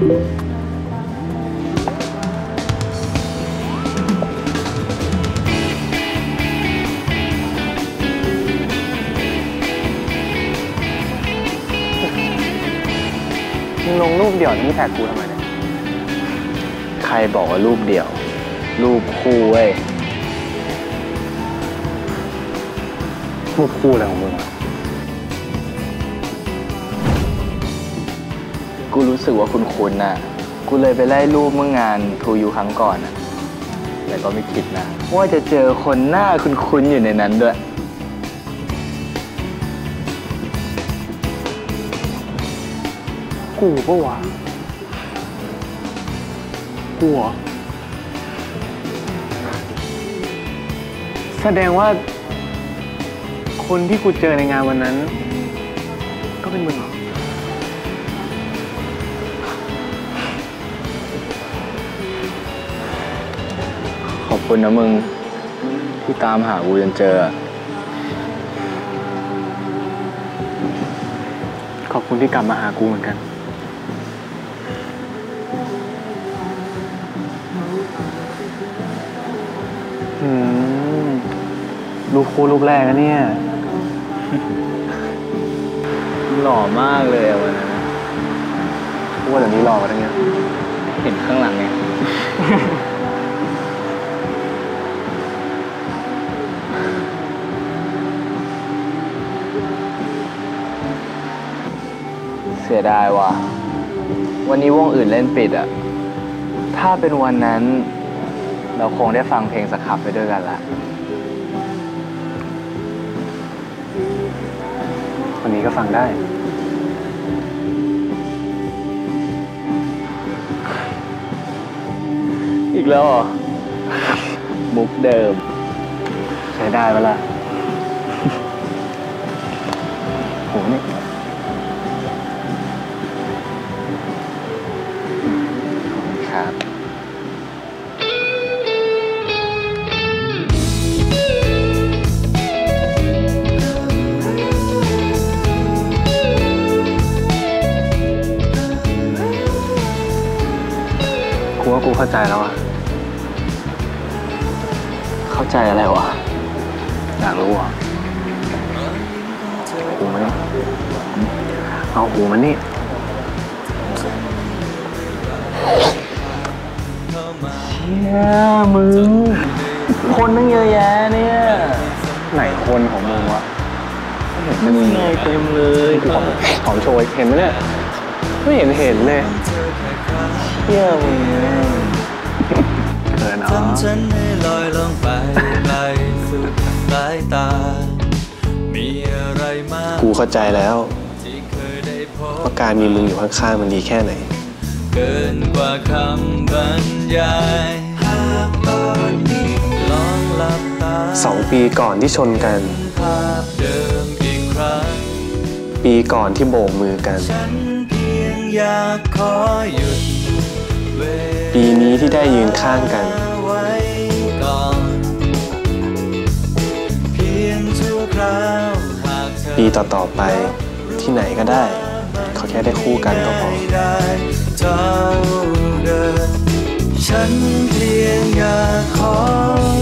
มึงลงรูปเดี่ยวนี่แท็กกูทำไมเนี่ยใครบอกว่ารูปเดี่ยวรูปคู่เว้ยรูปคู่อะไรของมึงกูรู้สึกว่าคุ้นๆน่ะกูเลยไปไล่รูปเมื่องานทูยูครั้งก่อนน่ะแต่ก็ไม่คิดนะว่าจะเจอคนหน้าคุ้นๆอยู่ในนั้นด้วยกูปะวะกูเหรอแสดงว่าคนที่กูเจอในงานวันนั้นก็เป็นมึงเหรอขอบคุณนะมึงที่ตามหากูจนเจอขอบคุณที่กลับมาหากูเหมือนกันรูปคู่รูปแรกนะเนี่ยหล่อมากเลยวันนั้นว่าแต่นี้หล่อกว่าทั้งนี้เห็นข้างหลังไงเสียดายว่ะวันนี้วงอื่นเล่นปิดอะถ้าเป็นวันนั้นเราคงได้ฟังเพลงสครับไปด้วยกันละวันนี้ก็ฟังได้อีกแล้วเหรอมุกเดิมใช้ได้เวลาโหนี่ครับกูว่ากูเข้าใจแล้วอะเข้าใจอะไรวะอยากรู้อ่ะหูมันนี่เอาหูมันนี่เชี่ยมึงคนตั้งเยอะแยะเนี่ยไหนคนของมึงวะไม่มีไงเต็มเลยของโชยเห็นไหมเนี่ยไม่เห็นเลยเชี่ยมึงเกินเนาะฉันให้ลอยลงไปไกลสุดสายตามีอะไรมากูเข้าใจแล้วว่าการมีมึงอยู่ข้างๆมันดีแค่ไหนเกินกว่าคำบรรยายหากตอนนี้ลองหลับตา2 ปีก่อนที่ชนกันภาพเดิมอีกครั้งปีก่อนที่โบกมือกันฉันเพียงอยากขอหยุดปีนี้ที่ได้ยืนข้างกันปีต่อๆไปที่ไหนก็ได้เขาแค่ได้คู่กันก็พอฉันเพียงอยากขอ